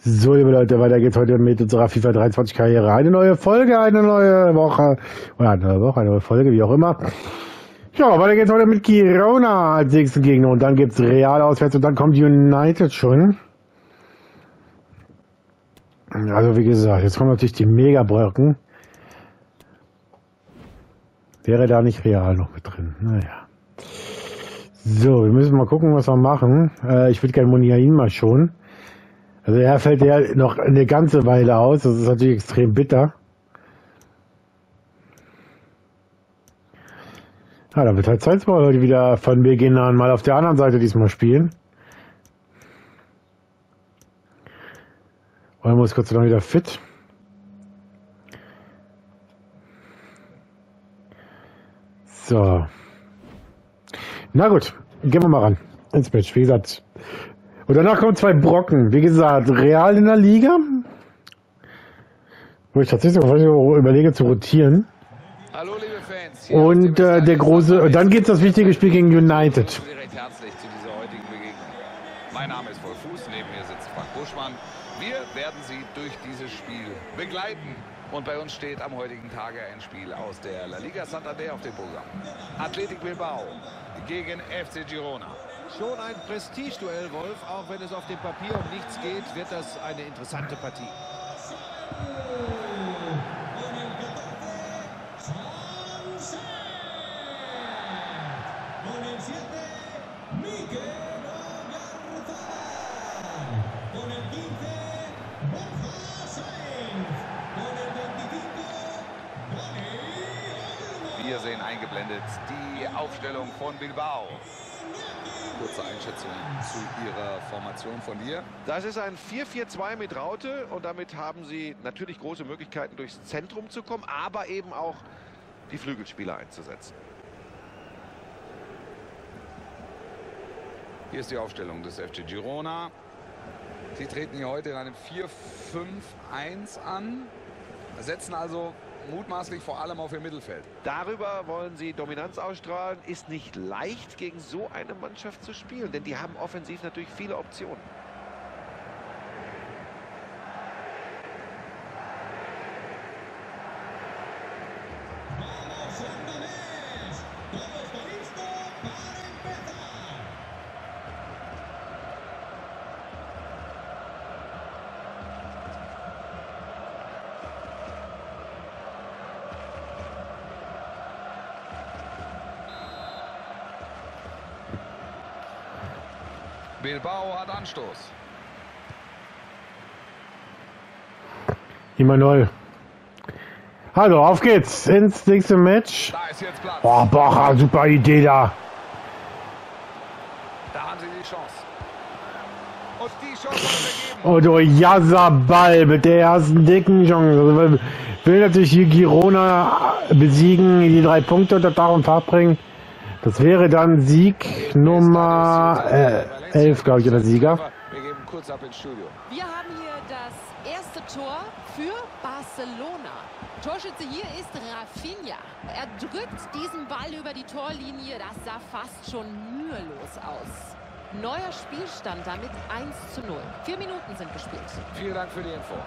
So, liebe Leute, weiter geht's heute mit unserer FIFA 23 Karriere. Eine neue Folge, eine neue Woche. Oder eine Woche, eine neue Folge, wie auch immer. Ja, weiter geht's heute mit Girona als nächsten Gegner. Und dann gibt's Real auswärts und dann kommt United schon. Also, wie gesagt, jetzt kommen natürlich die Mega-Brocken. Wäre da nicht Real noch mit drin? Naja. So, wir müssen mal gucken, was wir machen. Ich würde gerne Muniain mal schon. Also er fällt ja noch eine ganze Weile aus. Das ist natürlich extrem bitter. Ja, da wird halt Salzburg heute wieder von Beginn an mal auf der anderen Seite diesmal spielen. Olmo ist Gott sei Dank wieder fit. So. Na gut, gehen wir mal ran ins Match. Wie gesagt. Und danach kommen zwei Brocken. Wie gesagt, Real in der Liga. Wo ich tatsächlich überlege zu rotieren. Hallo, liebe Fans. Und der große. Dann geht das wichtige Spiel gegen United. Recht herzlich zu dieser heutigen Begegnung. Mein Name ist Vollfuß, neben mir sitzt Frank Buschmann. Wir werden Sie durch dieses Spiel begleiten. Und bei uns steht am heutigen Tage ein Spiel aus der La Liga Santander auf dem Programm. Athletic Bilbao gegen FC Girona. Schon ein Prestigeduell, Wolf. Auch wenn es auf dem Papier um nichts geht, wird das eine interessante Partie. Wir sehen eingeblendet die Aufstellung von Bilbao. Kurze Einschätzung zu Ihrer Formation von dir. Das ist ein 4-4-2 mit Raute und damit haben Sie natürlich große Möglichkeiten, durchs Zentrum zu kommen, aber eben auch die Flügelspieler einzusetzen. Hier ist die Aufstellung des FC Girona. Sie treten hier heute in einem 4-5-1 an, setzen also mutmaßlich vor allem auf ihr Mittelfeld. Darüber wollen Sie Dominanz ausstrahlen. Ist nicht leicht, gegen so eine Mannschaft zu spielen, denn die haben offensiv natürlich viele Optionen. Bilbao hat Anstoß. Immanuel. Also, auf geht's ins nächste Match. Da ist jetzt Platz. Oh, Bacher, super Idee da. Da haben sie die Chance. Und die Chance wollen wir geben. Und Oyarzabal mit der ersten dicken Chance. Will natürlich hier Girona besiegen, die 3 Punkte unter Dach und Fach bringen. Das wäre dann Sieg Nummer 11, glaube ich, oder Sieger. Wir geben kurz ab ins Studio. Wir haben hier das erste Tor für Barcelona. Torschütze hier ist Rafinha. Er drückt diesen Ball über die Torlinie. Das sah fast schon mühelos aus. Neuer Spielstand damit 1:0. 4 Minuten sind gespielt. Vielen Dank für die Info.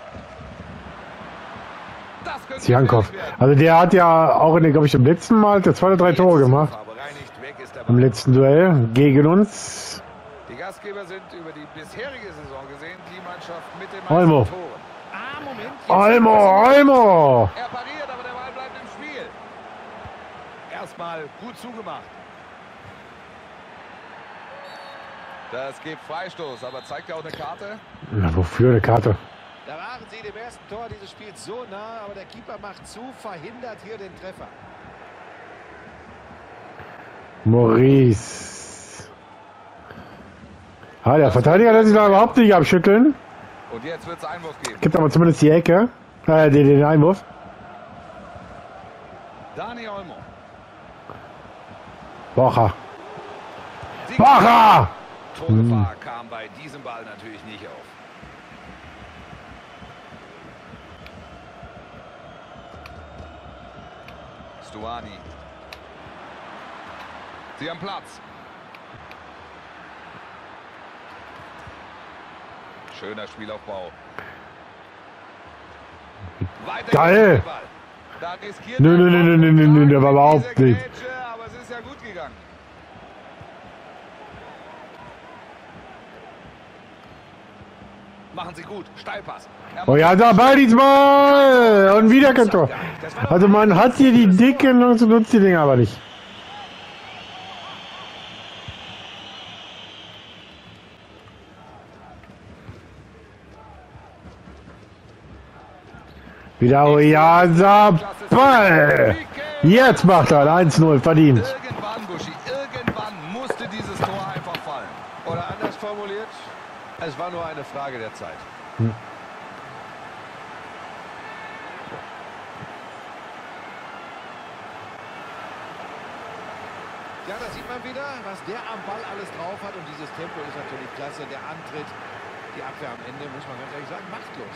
Das könnte Ziankov. Also der hat ja auch in, glaube ich, im letzten Mal 2 oder 3 Tore gemacht. Im letzten Duell gegen uns. Die Gastgeber sind über die bisherige Saison gesehen die Mannschaft mit den Olmo. meisten Toren. Moment. Olmo! Er pariert, aber der Ball bleibt im Spiel. Erstmal gut zugemacht. Das gibt Freistoß, aber zeigt ja auch eine Karte. Na, wofür eine Karte? Da waren Sie dem ersten Tor dieses Spiels so nah, aber der Keeper macht zu, verhindert hier den Treffer. Maurice. Ah, der Verteidiger lässt sich da überhaupt nicht abschütteln. Und jetzt wird es Einwurf geben. Gibt aber zumindest die Ecke. Den Einwurf. Dani Olmo. Bacher. Bacher! Torgefahr kam bei diesem Ball natürlich nicht auf. Stuani. Sie haben Platz. Schöner Spielaufbau. Geil! Nö, der war überhaupt nicht. Aber es ist ja gut gegangen. Machen sie gut. Steilpass. Oh ja, da ball diesmal! Und wieder kein Tor. Also man hat hier die Dicken und nutzt die Dinger aber nicht. Wieder Oyarzabal. Ball. Jetzt macht er 1-0 verdient. Irgendwann, Buschi, irgendwann musste dieses Tor einfach fallen. Oder anders formuliert, es war nur eine Frage der Zeit. Ja, da sieht man wieder, was der am Ball alles drauf hat. Und dieses Tempo ist natürlich klasse. Der Antritt, die Abwehr am Ende, muss man ganz ehrlich sagen, machtlos.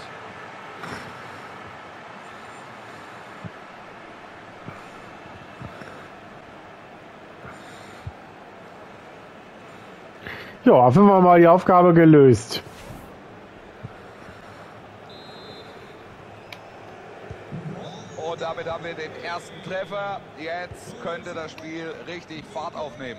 Ja, hoffen wir mal die Aufgabe gelöst. Und damit haben wir den ersten Treffer. Jetzt könnte das Spiel richtig Fahrt aufnehmen.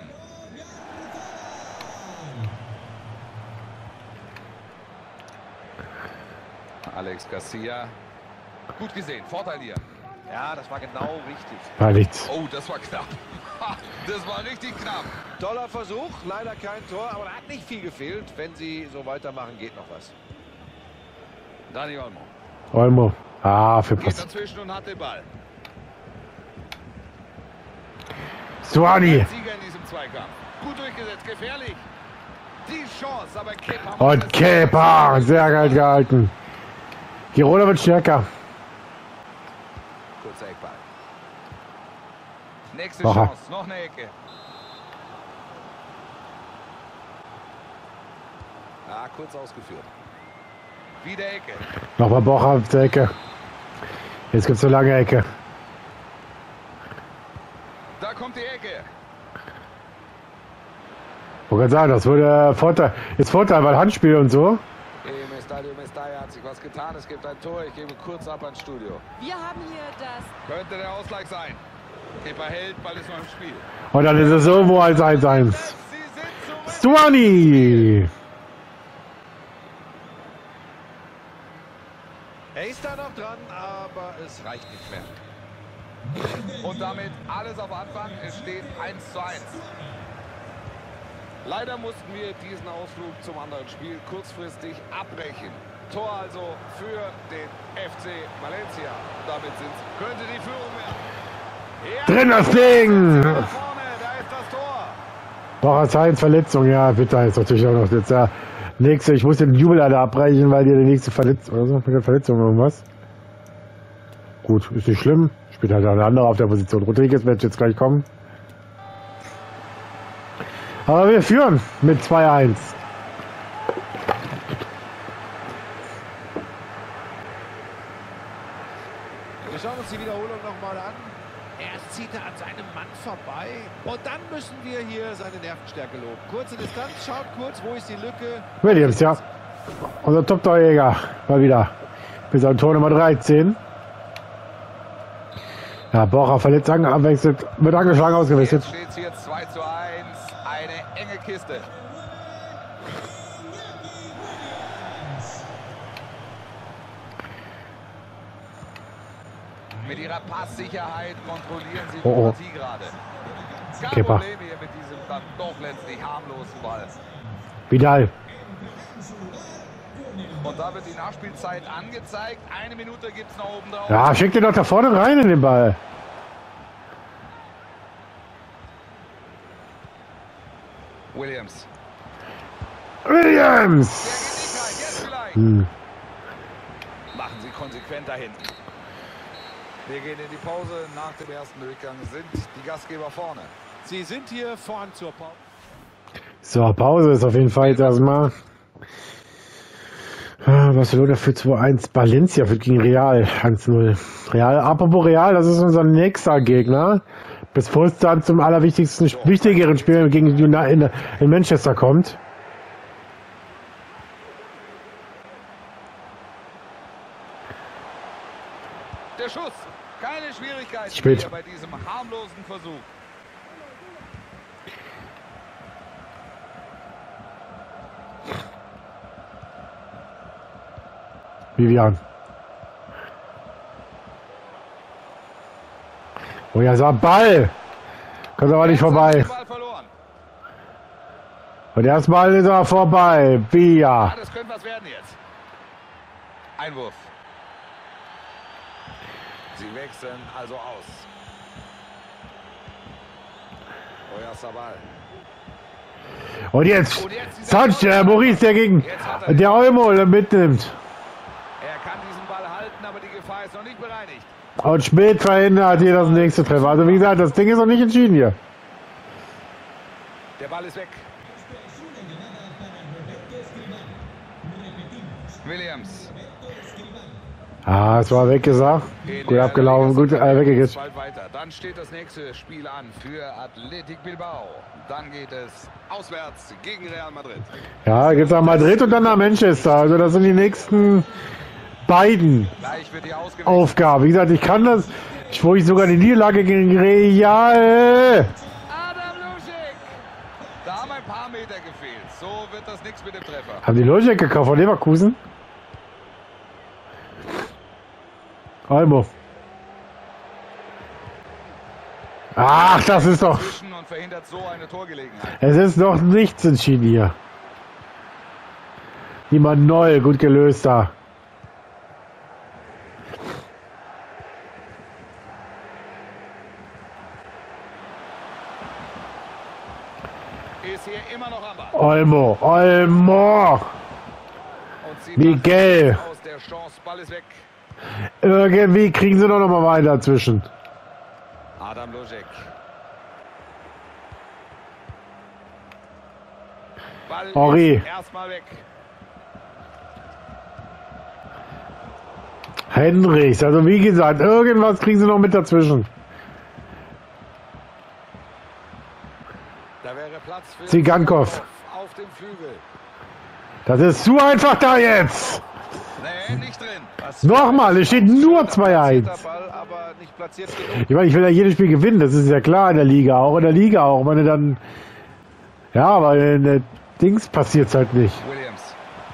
Alex Garcia. Gut gesehen, Vorteil hier. Ja, das war genau richtig. War nichts. Oh, das war knapp. Das war richtig knapp. Toller Versuch, leider kein Tor, aber da hat nicht viel gefehlt. Wenn sie so weitermachen, geht noch was. Dani Olmo. Olmo. Ah, für Geht Pass. dazwischen und hat den Ball. Suani. Sieger in diesem Zweikampf. Gut durchgesetzt, gefährlich. Die Chance, aber Kepa. Und Kepa. Sehr geil gehalten. Girona wird stärker. Kurzer Eckball. Nächste Bocha. Chance, noch eine Ecke. Ja, kurz ausgeführt. Wieder Ecke. Nochmal Bocha auf der Ecke. Jetzt gibt es eine lange Ecke. Da kommt die Ecke. Wo kann sagen, das würde Vorteil. Ist Vorteil, weil Handspiel und so. Im Estadio Mestalla hat sich was getan. Es gibt ein Tor. Ich gebe kurz ab ans Studio. Wir haben hier das Könnte der Ausgleich sein. Kepa hält, Ball ist noch im Spiel. Und dann ist es irgendwo als 1-1. Sie sind so weit. Suani. Er ist da noch dran, aber es reicht nicht mehr. Und damit alles auf Anfang. Es steht 1:1. Leider mussten wir diesen Ausflug zum anderen Spiel kurzfristig abbrechen. Tor also für den FC Valencia. Damit könnte die Führung werden. Ja, Drin das Ding. da vorne, da ist das Tor. Bocha Sainz Verletzung. Ja, bitte ist natürlich auch noch jetzt der nächste. Ich muss den Jubel alle abbrechen, weil die nächste Verletzung oder so. Mit der Verletzung irgendwas. Gut, ist nicht schlimm. Spielt halt eine andere auf der Position. Rodriguez wird jetzt gleich kommen. Aber wir führen mit 2-1. Wir schauen uns die Wiederholung nochmal an. Erst zieht er an seinem Mann vorbei. Und dann müssen wir hier seine Nervenstärke loben. Kurze Distanz, schaut kurz, wo ist die Lücke. Williams, ja. Unser Top-Torjäger. Mal wieder. Bis auf Tor Nummer 13. Ja, Bocha verletzt, abwechselt, wird angeschlagen, ausgewechselt. Jetzt steht es hier 2:1. Eine enge Kiste. Mit ihrer Passsicherheit kontrollieren sie die Oh, oh. Partie gerade. Kein Kepa. Problem hier mit diesem dann doch letztlich harmlosen Ball. Vidal. Und da wird die Nachspielzeit angezeigt. 1 Minute gibt es noch oben drauf. Ja, schickt den doch da vorne rein in den Ball. Williams. Williams! Jetzt vielleicht. Hm. Machen sie konsequent dahin. Wir gehen in die Pause. Nach dem ersten Durchgang sind die Gastgeber vorne. Sie sind hier vorn zur Pause. So, Pause ist auf jeden Fall jetzt erstmal. Barcelona für 2-1. Valencia führt gegen Real 1-0. Real, apropos Real, das ist unser nächster Gegner. Bevor es dann zum allerwichtigsten, wichtigeren Spiel gegen United in Manchester kommt. Spät. hier bei diesem harmlosen Versuch. Vivian. Oh ja, so ein Ball. Kommt aber nicht vorbei. Den Ball verloren. Und erstmal ist er vorbei. Via. Ja, das könnte was werden jetzt. Einwurf. Sie wechseln also aus. Oyarzabal. Und jetzt Sanchez, Maurice, der gegen der Olmo mitnimmt. Er kann diesen Ball halten, aber die Gefahr ist noch nicht bereinigt. Und Schmidt verhindert hier das nächste Treffer. Also wie gesagt, das Ding ist noch nicht entschieden hier. Der Ball ist weg. Williams. Ah, es war weggesagt. Gut abgelaufen, gut weggekriegt. Bald weiter. Dann steht das nächste Spiel an für Athletic Bilbao. Dann geht es auswärts gegen Real Madrid. Ja, geht's nach Madrid und dann nach Manchester. Also das sind die nächsten beiden Gleich wird die ausgewählt. Aufgaben. Wie gesagt, ich kann das, wo ich sogar die Niederlage gegen Real. Adam Luschek. Da haben ein paar Meter gefehlt. So wird das nichts mit dem Treffer. Haben die Logic gekauft von Leverkusen? Olmo. Ach, das ist doch... Und verhindert so eine Torgelegenheit. Es ist noch nichts entschieden hier. Niemand neu, gut gelöst da. Ist hier immer noch am Ball. Olmo, Olmo. Und sie Miguel. macht aus der Chance. Ball ist weg. Irgendwie kriegen sie doch noch mal weiter dazwischen. Adam Luschek. Ball Henri. ist erstmal weg. Henrichs, also wie gesagt, irgendwas kriegen sie noch mit dazwischen. Da wäre Platz für Zigankov. auf dem Flügel. Das ist zu einfach da jetzt. Nee, nicht drin. Nochmal, es steht nur 2-1. Ball, aber nicht platziert genug. Ich meine, ich will ja jedes Spiel gewinnen, das ist ja klar in der Liga, auch in der Liga auch. Wenn du dann, ja, aber in der Dings passiert es halt nicht. Williams.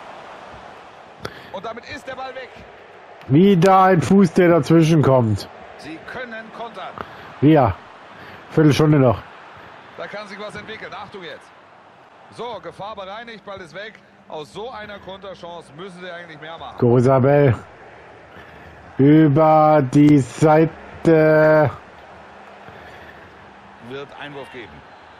Und damit ist der Ball weg. Wieder ein Fuß, der dazwischen kommt. Sie können kontern. Ja, Viertelstunde noch. Da kann sich was entwickeln. Achtung jetzt. So, Gefahr bereinigt, Ball ist weg. Aus so einer Konterchance müssen sie eigentlich mehr machen. Gosabel über die Seite. Wird Einwurf geben.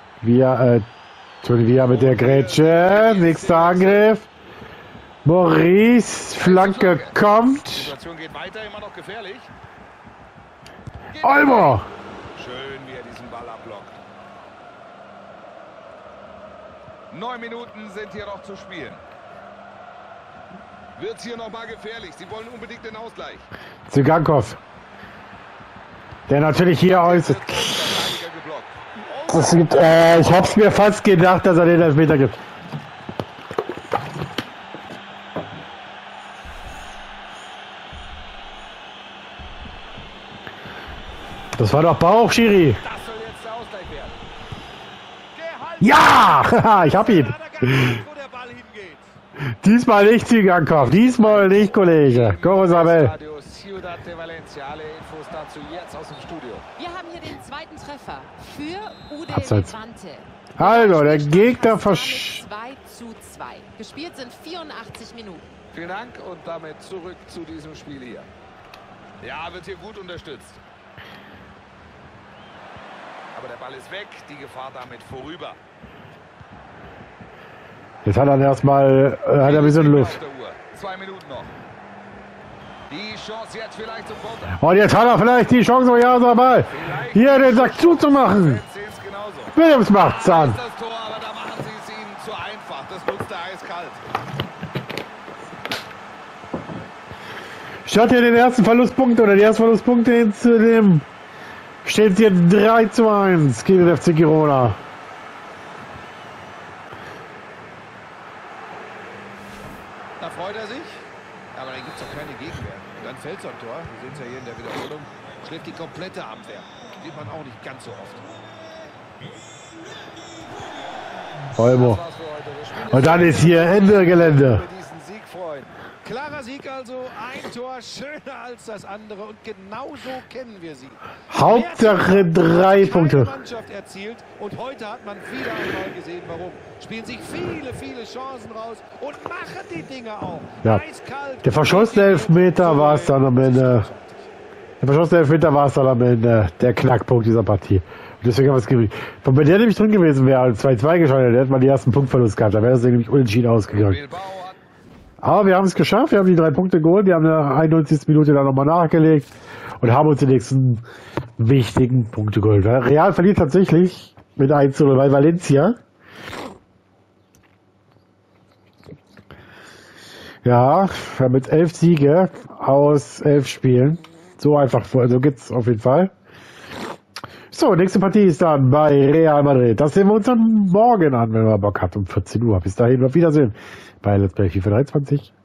Via mit der Grätsche. Nächster Angriff. Maurice, Flanke kommt. Die Situation geht weiter, immer noch gefährlich. Olmo. Schön, wie er diesen Ball abblockt. 9 Minuten sind hier noch zu spielen. Wird hier noch mal gefährlich. Sie wollen unbedingt den Ausgleich. Zigankov. Der natürlich hier äußert. Das gibt, ich hab's mir fast gedacht, dass er den Elfmeter gibt. Das war doch Bauch, Schiri. Das soll jetzt der Ausgleich werden. Ja, ich hab ihn. Hat er gar nicht, wo der Ball hingeht. Diesmal nicht Zigankov, diesmal nicht, Kollege. Gorosabel. Radio Ciudad de Valencia. Alle Infos dazu jetzt aus dem Studio. Wir haben hier den zweiten Treffer für Ude Abseits. Levante. Also, der Gegner 2:2. Gespielt sind 84 Minuten. Vielen Dank und damit zurück zu diesem Spiel hier. Ja, wird hier gut unterstützt. Aber der Ball ist weg, die Gefahr damit vorüber. Jetzt hat er erstmal hat er ein bisschen Luft. Auf der Uhr. 2 Minuten noch. Die Chance jetzt vielleicht zum Konter. Und jetzt hat er vielleicht die Chance, ja, so Ball. Hier den Sack zuzumachen. Jetzt sehen es genauso. Williams macht's Da an. ist das Tor, aber da machen sie es ihnen zu einfach. Das nutzt er eiskalt. Statt hier den ersten Verlustpunkt oder die ersten Verlustpunkte hinzunehmen, steht es jetzt 3:1 gegen den FC Girona. Da freut er sich. Aber dann gibt es doch keine Gegenwehr. Dann fällt so ein Tor. Wir sehen es ja hier in der Wiederholung. Trifft die komplette Abwehr. Sieht man auch nicht ganz so oft. Olmo. Und dann ist hier Ende Gelände. Klarer Sieg also, ein Tor schöner als das andere und genau so kennen wir sie. Hauptsache 3 Punkte. Mannschaft erzielt und heute hat man wieder einmal gesehen, warum. Spielen sich viele Chancen raus und machen die Dinger auch. Ja. Eiskalt. Der verschossene Elfmeter war es dann am Ende. Der Knackpunkt dieser Partie. Und deswegen haben wir es gekriegt. Wenn bei der nämlich drin gewesen wäre, 2-2 gescheitert, hätte man die ersten Punktverlust gehabt. Da wäre es nämlich unentschieden ausgegangen. Aber wir haben es geschafft, wir haben die 3 Punkte geholt, wir haben in der 91. Minute dann nochmal nachgelegt und haben uns die nächsten wichtigen Punkte geholt. Real verliert tatsächlich mit 1-0 bei Valencia. Ja, wir haben jetzt 11 Siege aus 11 Spielen. So einfach, so geht's auf jeden Fall. So, nächste Partie ist dann bei Real Madrid. Das sehen wir uns dann morgen an, wenn man Bock hat, um 14 Uhr. Bis dahin, auf Wiedersehen bei Let's Play FIFA 23.